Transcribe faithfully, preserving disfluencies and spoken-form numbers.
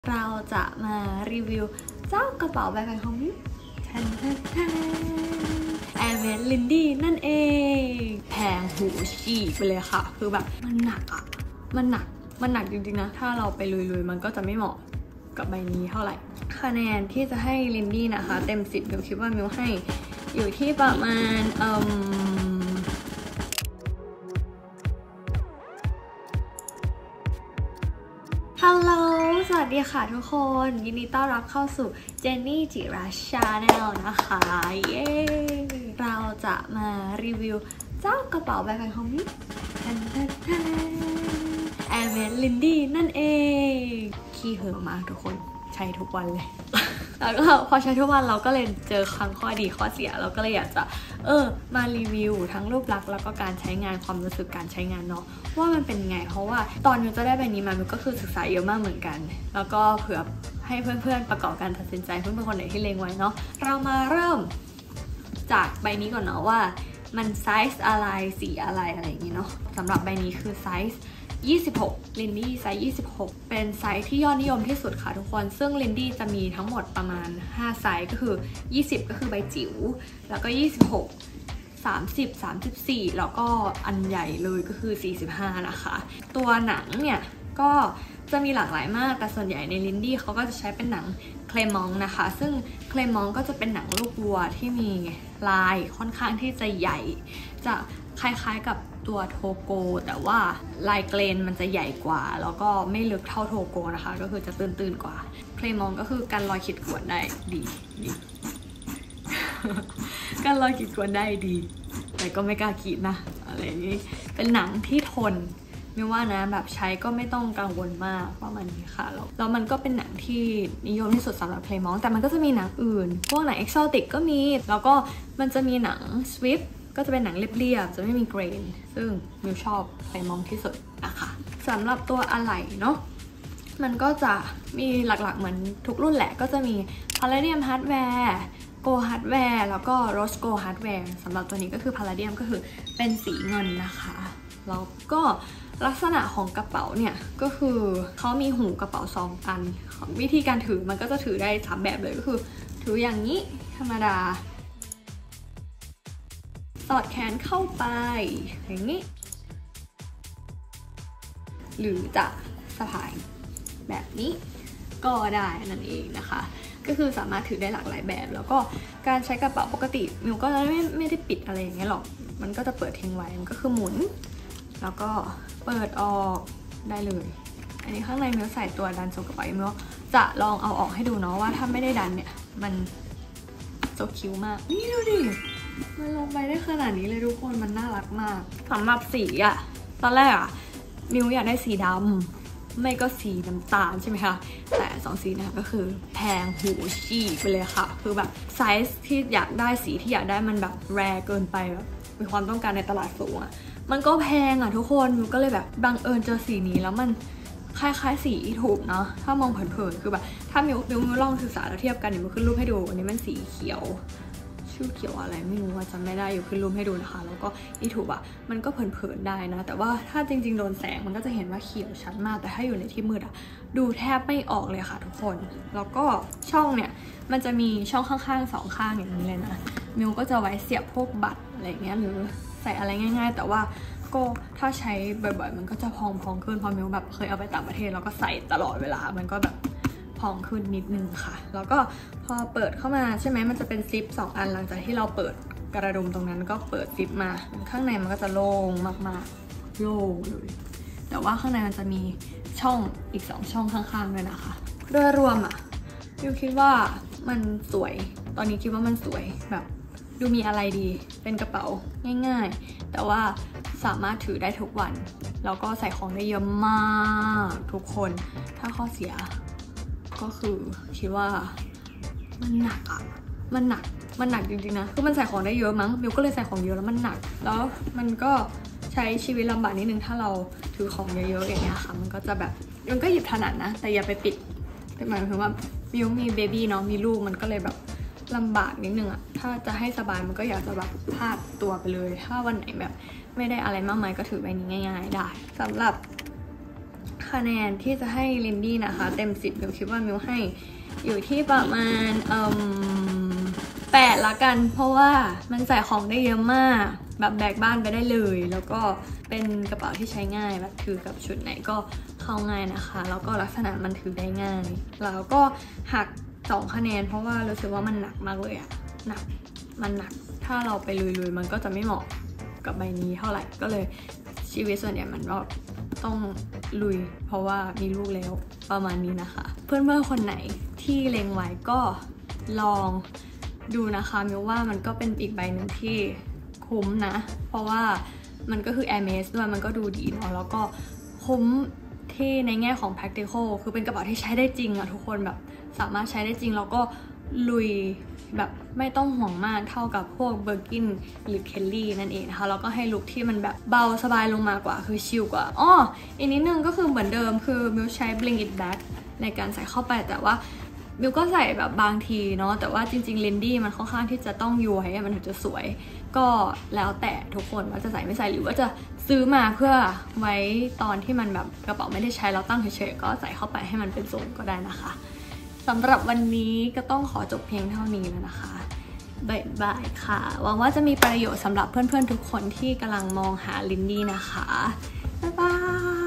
เราจะมารีวิวเจ้ากระเป๋าใบใหม่ของมิวทันทันทันแอร์เมสลินดี้นั่นเองแพงหูฉีกไปเลยค่ะคือแบบมันหนักอะมันหนักมันหนักจริงๆนะถ้าเราไปลุยๆมันก็จะไม่เหมาะกับใบนี้เท่าไหร่คะแนนที่จะให้ลินดี้นะคะเต็มสิบมิวคิดว่ามิวให้อยู่ที่ประมาณเอ่อฮัลโหลสวัสดีค่ะทุกคนยินดีต้อนรับเข้าสู่เจนนี่จิราชาแนลนะคะเย้เราจะมารีวิวเจ้ากระเป๋าใบใหม่ของมิวทันทันทันแอร์เมสลินดี้นั่นเองขี้เหอะมากทุกคนใช้ทุกวันเลยแล้วก็พอใช้ทุกวันเราก็เลยเจอทั้งข้อดีข้อเสียเราก็เลยอยากจะเออมารีวิวทั้งรูปลักษณ์แล้วก็การใช้งานความรู้สึกการใช้งานเนาะว่ามันเป็นไงเพราะว่าตอนมิวจะได้ใบนี้มามิวก็คือศึกษาเยอะมากเหมือนกันแล้วก็เผื่อให้เพื่อนๆประกอบการตัดสินใจเพื่อนๆคนไหนที่เลงไว้เนาะเรามาเริ่มจากใบนี้ก่อนเนาะว่ามันไซส์อะไรสีอะไรอะไรอย่างนี้เนาะสำหรับใบนี้คือไซส์ยี่สิบหกลินดี้ไซส์ยี่สิบหกเป็นไซส์ที่ยอดนิยมที่สุดค่ะทุกคนซึ่งลินดี้จะมีทั้งหมดประมาณห้าไซส์ก็คือยี่สิบก็คือใบจิ๋วแล้วก็ยี่สิบหก สามสิบ สามสิบสี่แล้วก็อันใหญ่เลยก็คือสี่สิบห้านะคะตัวหนังเนี่ยก็จะมีหลากหลายมากแต่ส่วนใหญ่ในลินดี้เขาก็จะใช้เป็นหนังเคลมองนะคะซึ่งเคลมองก็จะเป็นหนังลูกวัวที่มีลายค่อนข้างที่จะใหญ่จะคล้ายๆกับตัวโทโกแต่ว่าลายเกรนมันจะใหญ่กว่าแล้วก็ไม่ลึกเท่าโทโกนะคะก็คือจะตื้นๆกว่าเคลมองก็คือการลอยขีดข่วนได้ดีดี การลอยขีดข่วนได้ดีแต่ก็ไม่กล้าขีดนะอะไรอย่างนี้เป็นหนังที่ทนไม่ว่านะแบบใช้ก็ไม่ต้องกังวลมากว่ามันนี้ค่ะแล้วแล้วมันก็เป็นหนังที่นิยมที่สุดสำหรับเพลย์มองแต่มันก็จะมีหนังอื่นพวกหนังเอ็กโซติกก็มีแล้วก็มันจะมีหนังสวิฟก็จะเป็นหนังเรียบๆจะไม่มีเกรนซึ่งมิวชอบเพลย์มองที่สุดนะคะสำหรับตัวอะไหล่เนาะมันก็จะมีหลักๆเหมือนทุกรุ่นแหละก็จะมี Palladium Hardware Go Hardware แล้วก็ Rose Gold Hardware สำหรับตัวนี้ก็คือ Palladium ก็คือเป็นสีเงินนะคะแล้วก็ลักษณะของกระเป๋าเนี่ยก็คือเขามีหูกระเป๋าสองอันวิธีการถือมันก็จะถือได้สามแบบเลยก็คือถืออย่างนี้ธรรมดาสอดแขนเข้าไปอย่างนี้หรือจะสะพายแบบนี้ก็ได้นั่นเองนะคะก็คือสามารถถือได้หลากหลายแบบแล้วก็การใช้กระเป๋าปกติมิวก็ไม่ไม่ได้ปิดอะไรอย่างเงี้ยหรอกมันก็จะเปิดทิ้งไว้มันก็คือหมุนแล้วก็เปิดออกได้เลยอันนี้ข้างในมิวใส่ตัวดันส่งกระเป๋ามิวจะลองเอาออกให้ดูเนาะว่าถ้าไม่ได้ดันเนี่ยมันจะคิ้วมากนี่ดูดิมันลงไปได้ขนาดนี้เลยทุกคนมันน่ารักมากสำหรับสีอะตอนแรกอะมิวอยากได้สีดำไม่ก็สีน้ำตาลใช่ไหมคะแต่สองสีนะก็คือแพงหูฉีกไปเลยค่ะคือแบบไซส์ที่อยากได้สีที่อยากได้มันแบบแรร์เกินไปแบบมีความต้องการในตลาดสูงอะมันก็แพงอะทุกคนมิวก็เลยแบบบังเอิญเจอสีนี้แล้วมันคล้ายๆสีถูกเนาะถ้ามองเผินๆคือแบบถ้ามิวมิวมิวลองศึกษาแล้วเทียบกันเดี๋ยวมิวขึ้นรูปให้ดูอันนี้มันสีเขียวชื่อเขียวอะไรไม่รู้ว่าจำไม่ได้อยู่ขึ้นรูปให้ดูนะคะแล้วก็อีถูกอะมันก็เผินๆได้นะแต่ว่าถ้าจริงๆโดนแสงมันก็จะเห็นว่าเขียวชัดมากแต่ถ้าอยู่ในที่มืดอะดูแทบไม่ออกเลยค่ะทุกคนแล้วก็ช่องเนี่ยมันจะมีช่องข้างๆสองข้างอย่างนี้เลยนะมิวก็จะไว้เสียบพวกบัตรอะไรเงี้ยหรือใส่อะไรง่ายๆแต่ว่าก็ถ้าใช้บ่อยๆมันก็จะพองๆขึ้นพอมิวแบบเคยเอาไปต่างประเทศแล้วก็ใส่ตลอดเวลามันก็แบบพองขึ้นนิดนึงค่ะแล้วก็พอเปิดเข้ามาใช่ไหมมันจะเป็นซิปสองอันหลังจากที่เราเปิดกระดุมตรงนั้นก็เปิดซิปมาข้างในมันก็จะโล่งมากๆโล่งเลยแต่ว่าข้างในมันจะมีช่องอีกสองช่องข้างๆด้วยนะคะโดยรวมอ่ะมิวคิดว่ามันสวยตอนนี้คิดว่ามันสวยแบบดูมีอะไรดีเป็นกระเป๋าง่ายๆแต่ว่าสามารถถือได้ทุกวันแล้วก็ใส่ของได้เยอะมากทุกคนถ้าข้อเสียก็คือคิดว่ามันหนักอะมันหนักมันหนักจริงๆนะคือมันใส่ของได้เยอะมั้งมิวก็เลยใส่ของเยอะแล้วมันหนักแล้วมันก็ใช้ชีวิตลำบากนิดนึงถ้าเราถือของเยอะๆอย่างเงี้ยค่ะมันก็จะแบบมันก็หยิบถนัดนะแต่อย่าไปปิดหมายถึงว่ามิวมีเบบี้เนาะมีลูกมันก็เลยแบบลำบากนิดนึงอะถ้าจะให้สบายมันก็อยากจะแบบพาดตัวไปเลยถ้าวันไหนแบบไม่ได้อะไรมากมายก็ถือใบนี้ง่ายๆได้สำหรับคคะแนนที่จะให้ลินดี้นะคะเต็มสิบมิวคิดว่ามิวให้อยู่ที่ประมาณเอ่อแปดละกันเพราะว่ามันใส่ของได้เยอะมากแบบแบกบ้านไปได้เลยแล้วก็เป็นกระเป๋าที่ใช้ง่ายแบบถือกับชุดไหนก็เข้าง่ายนะคะแล้วก็ลักษณะมันถือได้ง่ายแล้วก็หักสองคะแนนเพราะว่ารู้สึกว่ามันหนักมากเลยอะหนักมันหนักถ้าเราไปลุยๆมันก็จะไม่เหมาะกับใบนี้เท่าไหร่ก็เลยชีวิตส่วนใหญ่มันก็ต้องลุยเพราะว่ามีลูกแล้วประมาณนี้นะคะเพื่อนๆคนไหนที่เล็งไว้ก็ลองดูนะคะมิวว่ามันก็เป็นอีกใบหนึ่งที่คุ้มนะเพราะว่ามันก็คือ Hermes ด้วยมันก็ดูดีเนาะแล้วก็คุ้มที่ในแง่ของ practical คือเป็นกระเป๋าที่ใช้ได้จริงอะทุกคนแบบสามารถใช้ได้จริงแล้วก็ลุยแบบไม่ต้องห่วงมากเท่ากับพวกเบอร์กินหรือเคลลี่นั่นเองนะคะแล้วก็ให้ลุคที่มันแบบเบาสบายลงมากว่าคือชิลกว่าอ้ออีกนิดนึงก็คือเหมือนเดิมคือมิวใช้ bling it back ในการใส่เข้าไปแต่ว่ามิวก็ใส่แบบบางทีเนาะแต่ว่าจริงๆเลนดี้มันค่อนข้างที่จะต้องย้วยมันถึงจะสวยก็แล้วแต่ทุกคนว่าจะใส่ไม่ใส่หรือว่าจะซื้อมาเพื่อไว้ตอนที่มันแบบกระเป๋าไม่ได้ใช้แล้วตั้งเฉยๆก็ใส่เข้าไปให้มันเป็นทรงก็ได้นะคะสำหรับวันนี้ก็ต้องขอจบเพียงเท่านี้แล้วนะคะบ๊ายบายค่ะหวังว่าจะมีประโยชน์สำหรับเพื่อนๆทุกคนที่กำลังมองหาลินดี้นะคะบ๊ายบาย